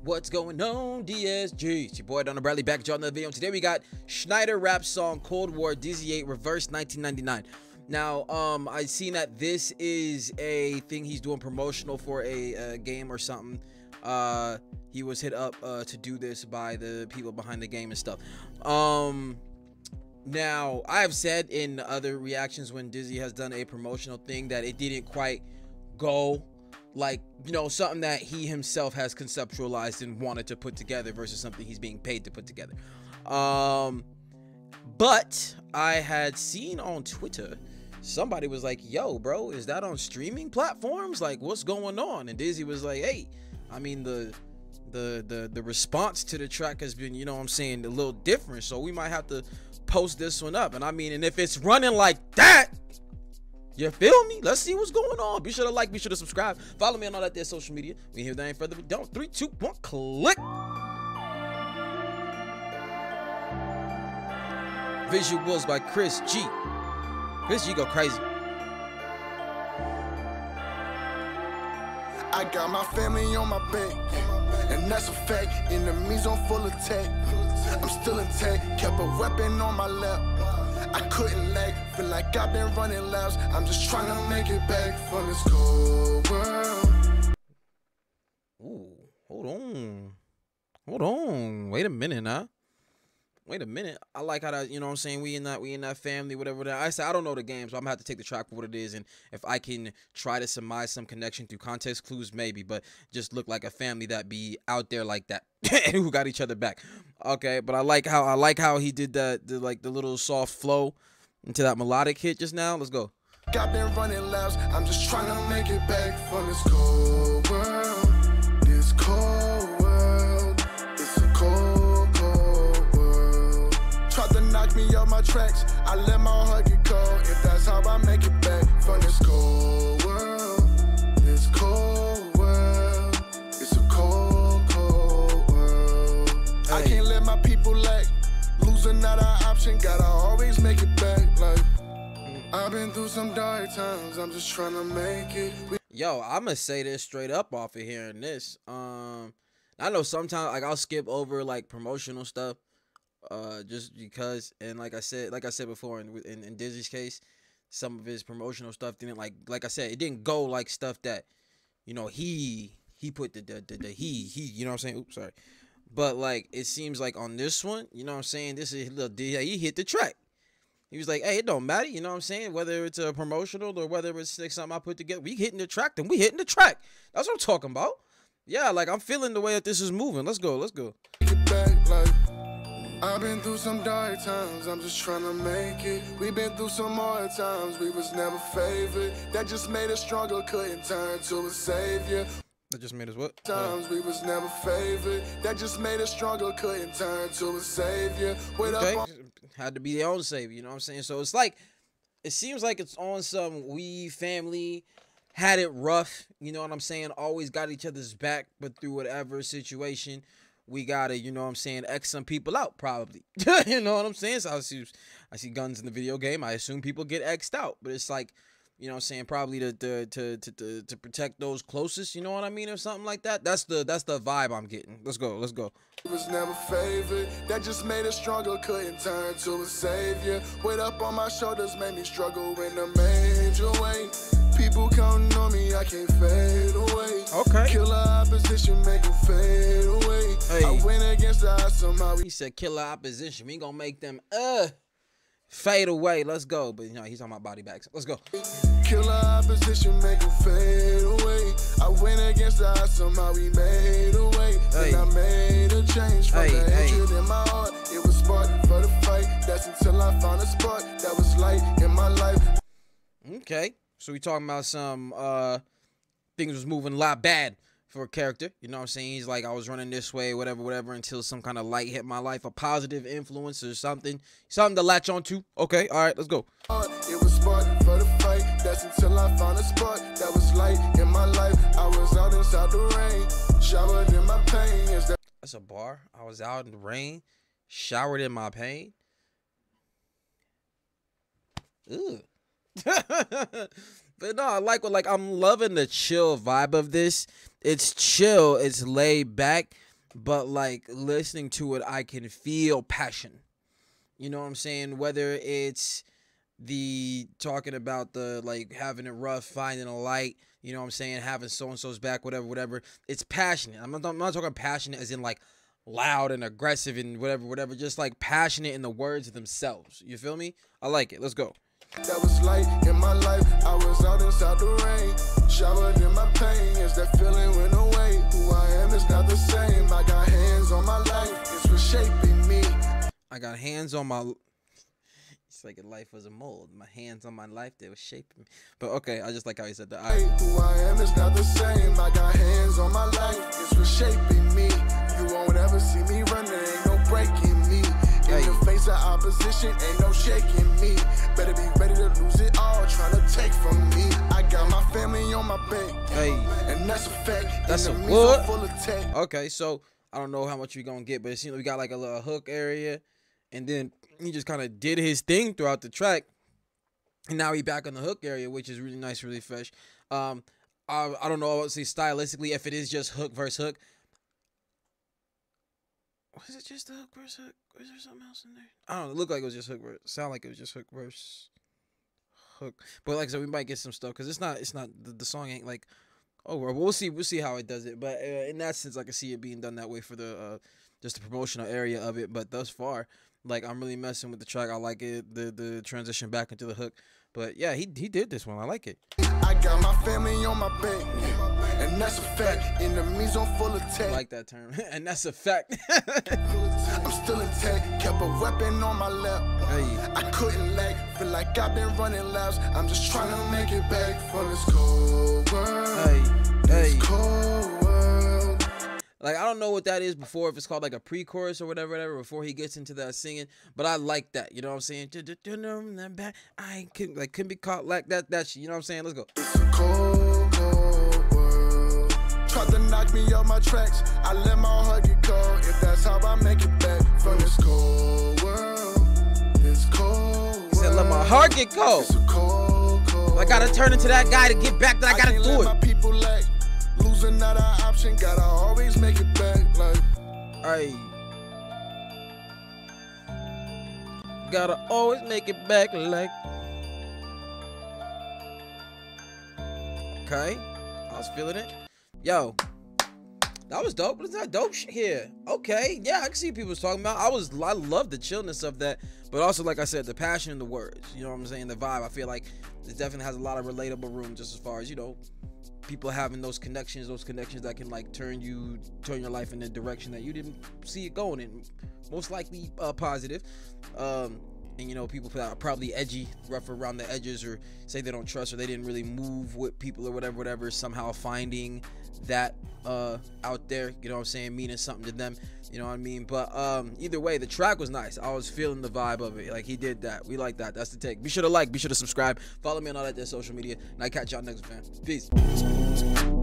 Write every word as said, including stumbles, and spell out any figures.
What's going on, D S G? It's your boy Donald Bradley back at y'all another video. Today we got Schneider rap song Cold War Dizzy eight Reverse nineteen ninety-nine. Now, um, I seen that this is a thing he's doing promotional for a, a game or something. Uh, he was hit up uh, to do this by the people behind the game and stuff. Um, now I have said in other reactions when Dizzy has done a promotional thing that it didn't quite go like, you know, something that he himself has conceptualized and wanted to put together versus something he's being paid to put together. Um, but I had seen on Twitter, somebody was like, yo, bro, is that on streaming platforms? Like, what's going on? And Dizzy was like, hey, I mean, the the the the response to the track has been, you know what I'm saying, a little different, so we might have to post this one up. And I mean, and if it's running like that, you feel me? Let's see what's going on. Be sure to like, be sure to subscribe, follow me on all that there social media. We here, there ain't further ado. Three, two, one, click. Visuals by Chris G. Chris G go crazy. I got my family on my back, and that's a fact. Enemies on full attack. I'm still intact, kept a weapon on my lap. I couldn't lag, feel like I've been running laps. I'm just trying to make it back from this cold world. Ooh, hold on. Hold on. Wait a minute, huh? Wait a minute. I like how that, you know what I'm saying, we in that we in that family, whatever that. I said I don't know the game, so I'm gonna have to take the track for what it is, and if I can try to surmise some connection through context clues, maybe, but just look like a family that be out there like that and who got each other back. Okay, but I like how I like how he did that, the like the little soft flow into that melodic hit just now. Let's go. I've been running laps. I'm just trying to make it back from this cold world. This cold world. It's a cold, cold world. Tried to knock me off my tracks. I let my heart get cold. If that's how I make it back from this cold world. This cold world. It's a cold, cold world. Hey. I can't let my people lack. Losing not an option. Gotta always make it back. Like, I've been through some dark times. I'm just trying to make it. Yo, I'm gonna say this straight up off of hearing this. Um, I know sometimes like I'll skip over like promotional stuff, uh, just because. And like I said, like I said before, in in, in Dizzy's case, some of his promotional stuff didn't like, like I said, it didn't go like stuff that, you know, he he put the the the, the he he, you know what I'm saying? Oops, sorry. But like it seems like on this one, you know what I'm saying, this is little he hit the track. He was like, hey, it don't matter, you know what I'm saying? Whether it's a promotional or whether it's like something I put together, we hitting the track, then we hitting the track. That's what I'm talking about. Yeah, like I'm feeling the way that this is moving. Let's go, let's go. Get back, like, I've been through some dark times, I'm just trying to make it. We've been through some hard times, we was never favored. That just made us stronger, couldn't turn to a savior. That just made us what? Times we was never favored. That just made us stronger, couldn't turn to a savior. Wait okay. up. Had to be their own savior, you know what I'm saying? So it's like, it seems like it's on some we family had it rough, you know what I'm saying? Always got each other's back, but through whatever situation, we gotta, you know what I'm saying, X some people out, probably. You know what I'm saying? So I see, I see guns in the video game. I assume people get X'd out, but it's like, you know what I'm saying, probably to to, to to to to protect those closest, you know what I mean, or something like that. That's the that's the vibe I'm getting. Let's go, let's go. It was never favored. That just made us stronger, couldn't turn to a savior. Weight up on my shoulders made me struggle in a major way. People counting on me, I can't fade away. Okay. Killer opposition, make them fade away. Hey. I went against the odds somehow. He said killer opposition. We gonna make them uh fade away. Let's go. But you know, he's talking about body bags. Let's go. Killer opposition, make them fade away. I went against the odds, somehow we made a way. Hey. And I made a change from Hey, the hey. hatred in my heart. It was sparked for the fight. That's until I found a spark that was light in my life. Okay. So we talking about some uh things was moving a lot bad for a character, you know what I'm saying? He's like, I was running this way, whatever, whatever, until some kind of light hit my life, a positive influence or something, something to latch on to. Okay, all right, let's go. It was sparked for the fight. That's until I found a spark that was light in my life. I was out inside the rain, showered in my pain. Is that That's a bar. I was out in the rain, showered in my pain. Ugh. But no, I like what, like, I'm loving the chill vibe of this. It's chill, it's laid back, but like listening to it, I can feel passion. You know what I'm saying? Whether it's the talking about the like having it rough, finding a light, you know what I'm saying, having so-and-so's back, whatever, whatever. It's passionate. I'm not, I'm not talking passionate as in like loud and aggressive and whatever, whatever. Just like passionate in the words themselves. You feel me? I like it. Let's go. That was light in my life. I was out inside the rain, showered in my pain. As that feeling went away, who I am is not the same. I got hands on my life, it's reshaping me. I got hands on my. It's like a life was a mold. My hands on my life, they were shaping me. But okay, I just like how he said that. Right. Who I am is not the same. I got hands on my life, it's reshaping me. You won't ever see me running, ain't no breaking me. In the face of opposition, ain't no shaking me. Better be ready to lose it all, trying to take from me. I got my family on my back, hey, and that's a fact. That's a what? Full of tech. Okay, so I don't know how much we gonna get, but it seems like we got like a little hook area, and then he just kind of did his thing throughout the track, and now he back on the hook area, which is really nice, really fresh. Um, I I don't know, I would say stylistically, if it is just hook versus hook. Was it just the hook verse hook? Was there something else in there? I don't know. It looked like it was just hook verse. Sound like it was just hook verse hook. But like I said, we might get some stuff because it's not. It's not. The, the song ain't like. Oh, well, we'll see. We'll see how it does it. But uh, in that sense, I can see it being done that way for the uh, just the promotional area of it. But thus far, like I'm really messing with the track. I like it. The the transition back into the hook. But yeah, he he did this one. I like it. I got my family on my back, and that's a fact. Enemies on full attack. I like that term, and that's a fact. I'm still intact, kept a weapon on my lap. Hey. I couldn't lag, feel like I've been running laps. I'm just trying to make it back from this cold world. Hey, this hey. cold world. Like, I don't know what that is before, if it's called like a pre-chorus or whatever, whatever, before he gets into that singing. But I like that, you know what I'm saying? I couldn't, like, couldn't be caught like that, that shit, you know what I'm saying? Let's go. It's a cold, cold world. Tried to knock me off my tracks. I let my heart get cold. If that's how I make it back from this cold world. This cold world. He said, let my heart get cold. It's a cold, cold I gotta turn into that guy to get back, that I gotta I do it. My people lack. Losing not an option, gotta always make it back, like. Hey. Gotta always make it back, like. Okay. I was feeling it. Yo. That was dope. What's that dope shit here? Okay. Yeah, I can see people was talking about. I was, I love the chillness of that. But also, like I said, the passion in the words. You know what I'm saying? The vibe. I feel like it definitely has a lot of relatable room just as far as, you know, people having those connections, those connections that can like turn you, turn your life in a direction that you didn't see it going in. Most likely uh, positive. Um, and you know, people that are probably edgy, rough around the edges, or say they don't trust or they didn't really move with people or whatever, whatever, somehow finding that uh, out there, you know what I'm saying, meaning something to them, you know what I mean? But um, either way, the track was nice. I was feeling the vibe of it. Like, he did that. We like that. That's the take. Be sure to like, be sure to subscribe, follow me on all that there social media, and I catch y'all next, fam. Peace.